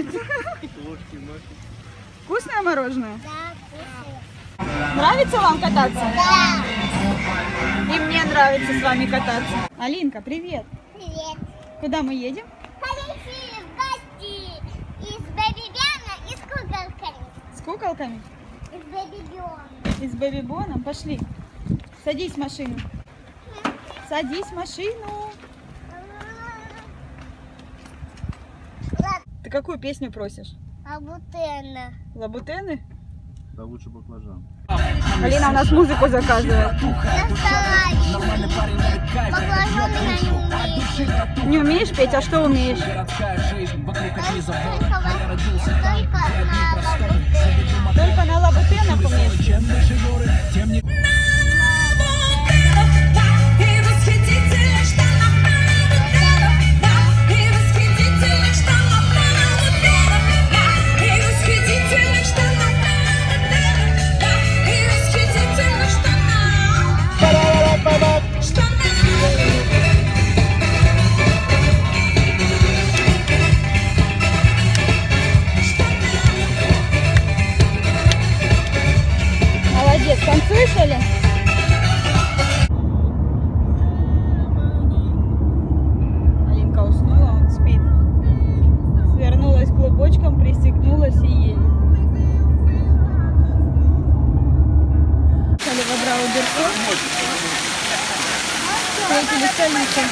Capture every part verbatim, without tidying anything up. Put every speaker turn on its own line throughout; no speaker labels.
Привет. Вкусное мороженое?
Да, вкусное.
Нравится вам кататься?
Да.
И мне нравится с вами кататься. Алинка, привет.
Привет.
Куда мы едем?
Полетели в гости из Бэби-Бена и с куколками.
С куколками?
Из Бэби-Бена.
И с Бэби-Боном? Пошли. Садись в машину. Садись в машину. Ты какую песню просишь?
Лабутена.
Лабутены?
Да лучше баклажан.
Алина у нас музыку заказывает.
Баклажаны я не умею.
Не умеешь петь? А что умеешь? Только на лабутенах умеешь? Молодец, танцуешь, Алин? Алинка уснула, он спит. Свернулась клубочком, пристегнулась и едет. Алина брала берцов. Встретили столицу.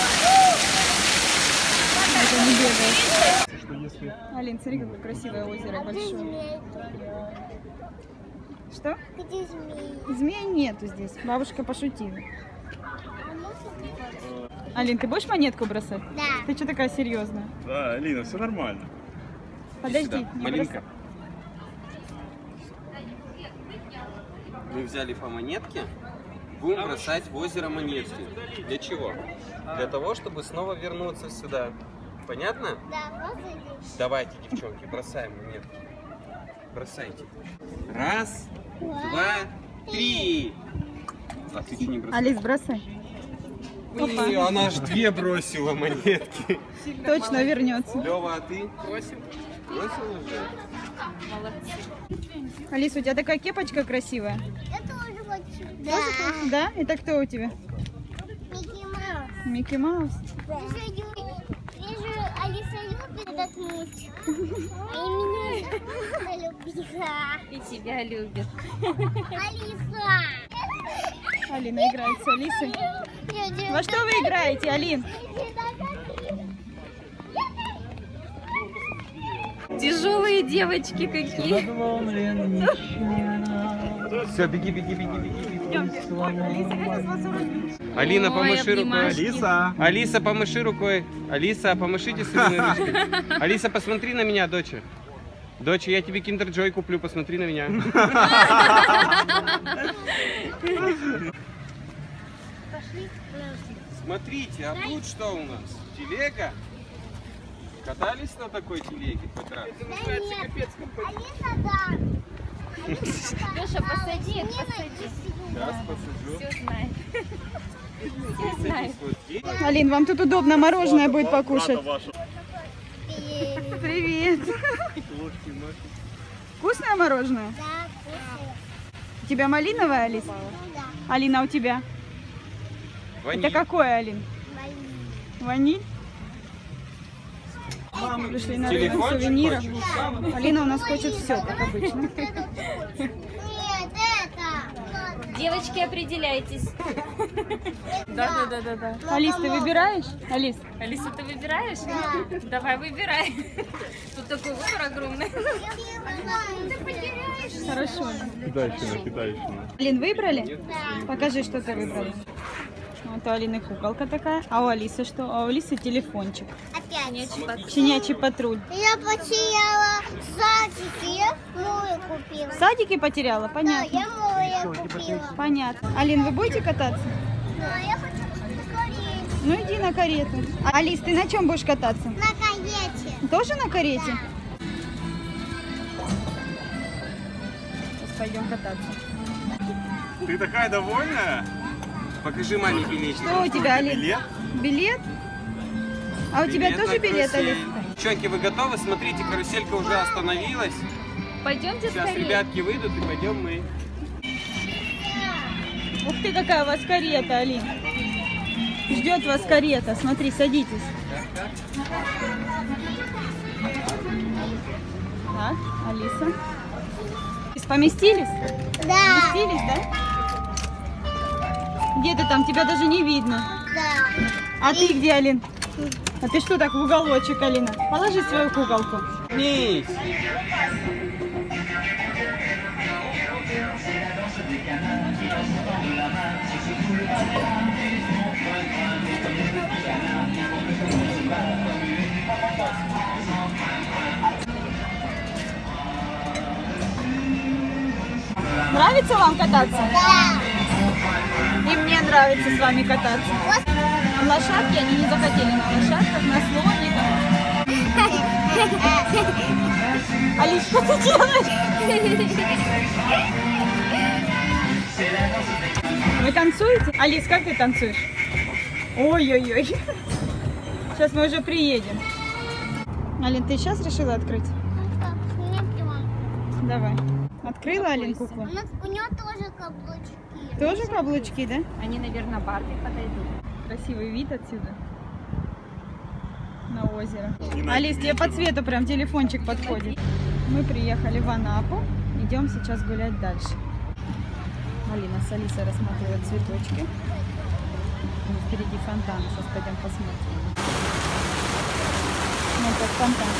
Это не бегает.
Что если...
Алин, смотри, какое красивое озеро большое. Что?
Где змеи?
Змей нету здесь. Бабушка пошутила. Алин, ты будешь монетку бросать?
Да.
Ты что такая серьезная?
Да, Алина, все нормально.
Подожди, не
Малинка.
бросай.
Мы взяли по монетке, будем бросать в озеро монетки. Для чего? Для того, чтобы снова вернуться сюда. Понятно?
Да, вот здесь.
Давайте, девчонки, бросаем монетки. Бросайте. Раз, два, три. А ты что не бросаешь?
Алис, бросай.
Ой, она ж две бросила монетки.
Точно вернется.
Лёва, а ты? Бросил. Бросил уже?
Алис, у тебя такая кепочка красивая.
Я тоже хочу. Да.
Да? Это кто у тебя?
Микки Маус.
Микки Маус.
Да. Вижу, Алиса любит этот мультик. И меня любила.
И тебя любит.
Алиса.
Алина играет с Алисой. Во что вы играете, Алин?
Тяжелые девочки какие.
Все, беги, беги, беги, беги.
Алиса, вас уродит.
Алина,
Ой,
помаши рукой.
обнимашки.
Алиса!
Алиса, помаши рукой. Алиса, помашите своей ручкой. Алиса, посмотри на меня, доча. Доча, я тебе Kinder Joy куплю, посмотри на меня. Смотрите, а тут что у нас? Телега? Катались на такой телеге хоть раз?
Алиса, да.
Леша, посади, посади.
Сейчас посажу.
Все знает. Все
Садись
знает.
вот здесь.
Алин, вам тут удобно мороженое будет покушать.
Ваша.
Привет.
Ложки, ножки.
Вкусное мороженое?
Да, вкусная.
У тебя малиновое, Алис?
Ну да.
Алина, а у тебя?
Ваниль.
Это какое, Алин?
Ваниль.
Ваниль? Пришли на рынок
Телефончик
сувениров.
хочешь?
Алина у нас хочет все, как обычно.
Нет, это.
Девочки, определяйтесь. Да, да, да, да, да.
Алис, ты выбираешь? Алис,
Алиса, ты выбираешь?
Да.
Давай, выбирай. Тут такой выбор огромный.
Ты потеряешь.
хорошо.
Китайщина, китайщина.
Алин, выбрали?
Да.
Покажи, что ты выбрала. Вот у Алины куколка такая. А у Алисы что? А у Алисы телефончик.
Опять.
Щенячий патруль.
Я потеряла садики, я мою купила.
В садике потеряла?
Да,
Понятно.
я мою купила.
Понятно. Алин, вы будете кататься?
Да, я хочу скорее.
Ну иди на карету. А, Алис, ты на чем будешь кататься?
На карете.
Тоже на карете? Сейчас пойдем кататься.
Ты такая довольная?
Покажи маме билетик.
Что у тебя, Алин?
Билет?
Билет? А у тебя
Билет
тоже
на
билет, Алис?
карусель. Девчонки, вы готовы? Смотрите, каруселька уже остановилась.
Пойдемте
Сейчас
скорее.
ребятки выйдут и пойдем мы.
Ух ты, какая у вас карета, Алин. Ждет вас карета. Смотри, садитесь. Так, Алиса. Поместились?
Да.
Поместились, да? Где ты там? Тебя даже не видно.
Да.
А ты где, Алин? А ты что так в уголочек, Алина? Положи свою куколку.
Мись!
Нравится вам кататься?
Да.
И мне нравится с вами кататься. Лошадки, они не захотели на лошадках, на слониках. Алис, что ты делаешь? Вы танцуете? Алис, как ты танцуешь? Ой-ой-ой. Сейчас мы уже приедем. Алин, ты сейчас решила открыть? Давай. Открыла, Алин, куклу?
У, нас, у него тоже каблучки.
Тоже каблучки, да?
Они, наверное, Барби подойдут.
Красивый вид отсюда. На озеро. Алис, тебе по цвету прям телефончик подходит. Мы приехали в Анапу. Идем сейчас гулять дальше. Алина с Алисой рассматривают цветочки. И впереди фонтан. Сейчас пойдем посмотрим. Вот этот фонтан.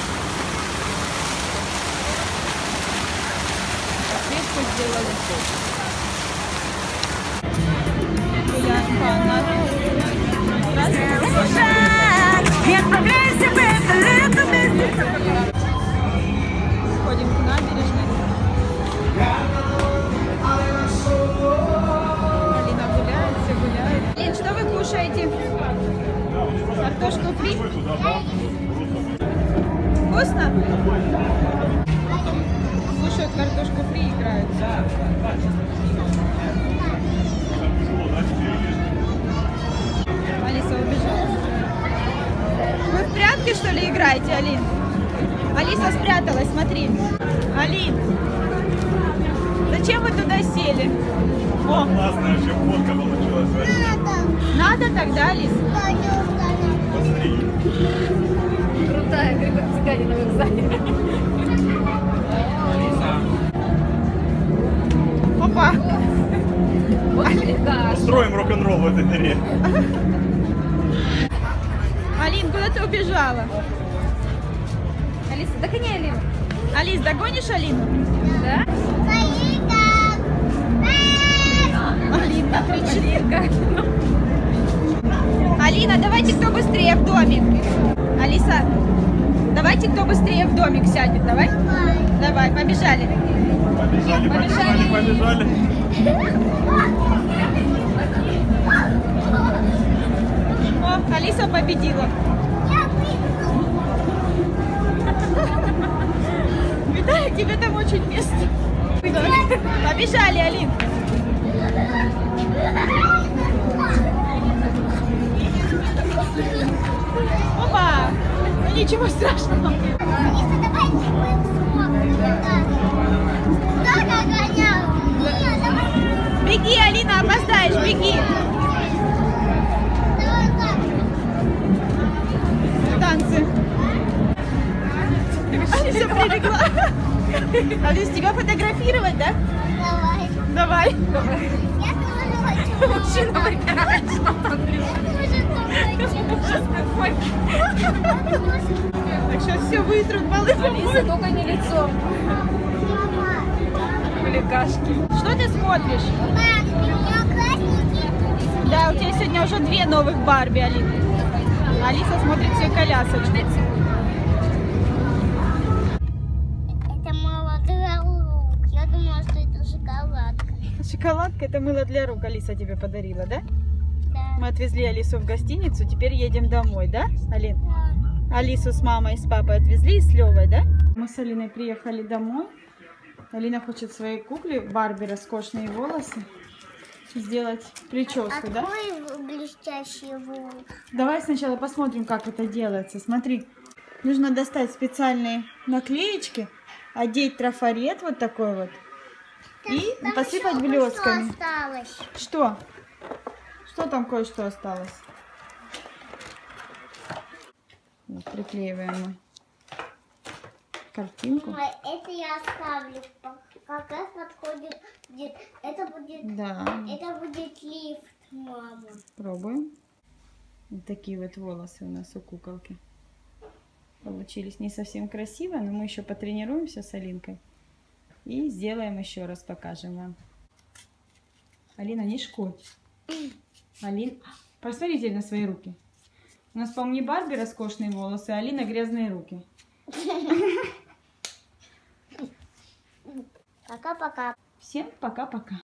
Подсветку сделали. Гуляем по Анапе. Ходим к набережной. Алина гуляет, все гуляют. Лин, что вы кушаете? Картошку фри? Вкусно? Кушают картошку фри и играются. Алиса убежала. Вы в прятки, что ли, играете, Алин? Алиса спряталась, смотри. Алин, зачем вы туда сели? О,
Классная вообще фотка получилась.
надо тогда, Алис?
Посмотри.
Крутая, как в цыгане на вокзале.
Опа.
Устроим рок-н-ролл в этой дыре.
Алин, куда ты убежала?
Алиса, догони Алину.
Алис, догонишь Алину?
Да?
Алина кричит. Алина, давайте кто быстрее в домик. Алиса, давайте кто быстрее в домик сядет. Давай? Давай, побежали.
Побежали, побежали, побежали.
О, Алиса победила. Видали, тебе там очень место. Побежали, Алин. Опа! Ну ничего страшного. Беги, Алина, опоздаешь, беги. Танцы. Алиса прилегла. Алис, тебя фотографировать, да?
Давай.
Давай.
Я тоже хочу.
Мужчина выбирает, что он
Так сейчас все вытрут, малы
Алиса, только не лицо. Хулигашки.
Что ты смотришь?
Мам, у него красненький.
Да, у тебя сегодня уже две новых Барби, Алина. Алиса смотрит все колясочку.
Это мыло для рук. Я думала, что это шоколадка.
Шоколадка — это мыло для рук, Алиса тебе подарила, да?
Да.
Мы отвезли Алису в гостиницу, теперь едем домой, да, Алин?
Да.
Алису с мамой и с папой отвезли и с Левой, да? Мы с Алиной приехали домой. Алина хочет своей кукле Барби роскошные волосы сделать прическу, да?
Открой блестящие волосы.
Давай сначала посмотрим, как это делается. Смотри, Нужно достать специальные наклеечки, одеть трафарет вот такой вот и
Там
посыпать
еще
блестками.
кое-что осталось.
Что? Что там кое-что осталось? Вот, приклеиваем мы картинку.
Ой, это я оставлю. Как раз подходит. будет- Это будет,
Да,
это будет лифт, мама.
пробуем. Вот такие вот волосы у нас у куколки. Получились не совсем красиво, но мы еще потренируемся с Алинкой. И сделаем еще раз, покажем вам. Алина, не шкодь. Алин, посмотрите на свои руки. У нас, по-моему, не Барби роскошные волосы, а Алина грязные руки.
Пока-пока.
Всем пока-пока.